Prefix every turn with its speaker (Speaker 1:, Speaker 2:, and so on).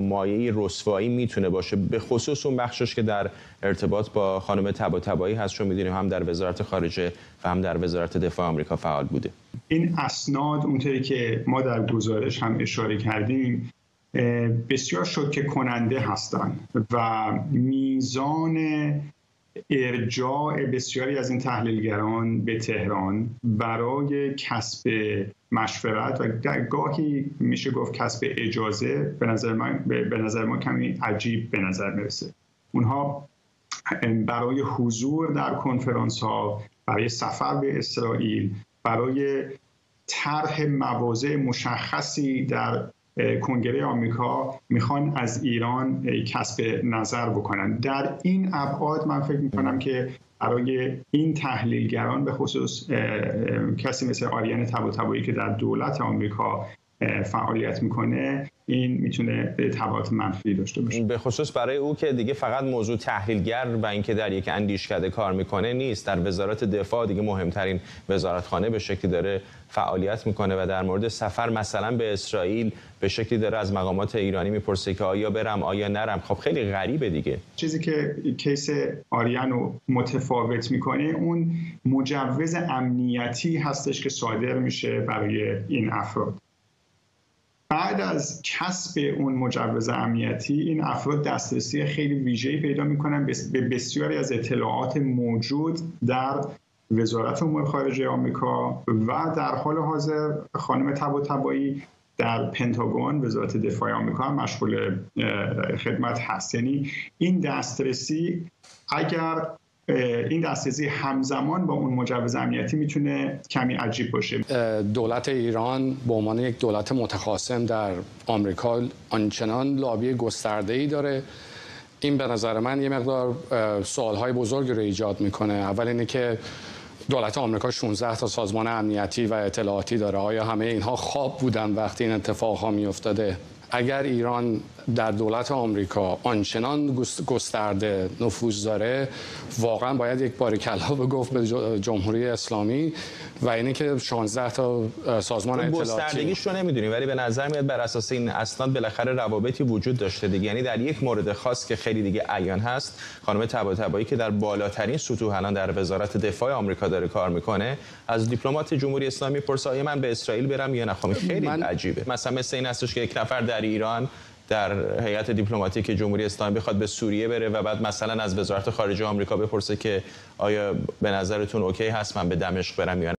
Speaker 1: مایه رسوایی میتونه باشه، به خصوص اون بخشش که در ارتباط با خانم طباطبایی هست، چون میدونیم هم در وزارت خارجه و هم در وزارت دفاع آمریکا فعال بوده.
Speaker 2: این اسناد اونطوری که ما در گزارش هم اشاره کردیم بسیار شوکه کننده هستند و میزان ارجاع بسیاری از این تحلیلگران به تهران برای کسب مشورت و گاهی میشه گفت کسب اجازه به نظر ما کمی عجیب به نظر میرسه. اونها برای حضور در کنفرانس ها، برای سفر به اسرائیل، برای طرح مواضع مشخصی در کنگره آمریکا میخوان از ایران کسب نظر بکنن. در این ابعاد من فکر میکنم که برای این تحلیلگران به خصوص کسی مثل آریان طباطبایی که در دولت آمریکا فعالیت میکنه، این میتونه تبعات منفی داشته باشه.
Speaker 1: به خصوص برای او که دیگه فقط موضوع تحلیلگر و اینکه در یک اندیشکده کار میکنه نیست، در وزارت دفاع دیگه مهمترین وزارتخانه به شکلی داره فعالیت میکنه و در مورد سفر مثلا به اسرائیل به شکلی داره از مقامات ایرانی میپرسه که آیا برم آیا نرم. خب خیلی غریبه دیگه.
Speaker 2: چیزی که کیس آریان رو متفاوت میکنه اون مجوز امنیتی هستش که صادر میشه برای این افراد. بعد از کسب اون مجوز امنیتی این افراد دسترسی خیلی ویژه‌ای پیدا میکنن به بسیاری از اطلاعات موجود در وزارت امور خارجه آمریکا و در حال حاضر خانم طباطبایی در پنتاگون وزارت دفاع آمریکا هم مشغول خدمت هست. یعنی این دسترسی اگر این دسترسی همزمان با اون مجوز امنیتی میتونه کمی عجیب باشه.
Speaker 3: دولت ایران به عنوان یک دولت متخاصم در آمریکا آنچنان لابی گسترده‌ای داره، این به نظر من یه مقدار سوالهای بزرگی رو ایجاد میکنه. اول اینه که دولت آمریکا 16 تا سازمان امنیتی و اطلاعاتی داره. آیا همه اینها خواب بودن وقتی این اتفاقها میافتاده؟ اگر ایران در دولت آمریکا آنچنان گسترده نفوذ داره، واقعا باید یک بار کلا بگفت به جمهوری اسلامی و اینه که 16 تا سازمان اطلاعاتی
Speaker 1: گستردگیش رو نمیدونیم، ولی به نظر میاد بر اساس این اسناد بالاخره روابطی وجود داشته دیگه. یعنی در یک مورد خاص که خیلی دیگه عیان هست، خانم طباطبایی که در بالاترین سطوح الان در وزارت دفاع آمریکا داره کار میکنه، از دیپلمات جمهوری اسلامی پرسه آیا من به اسرائیل برم یا نه. خیلی عجیبه. مثلا مثل این هستش که یک نفر در ایران در هیئت دیپلماتیک جمهوری اسلامی بخواد به سوریه بره و بعد مثلا از وزارت خارجه آمریکا بپرسه که آیا به نظرتون اوکی هست من به دمشق برم یا نه.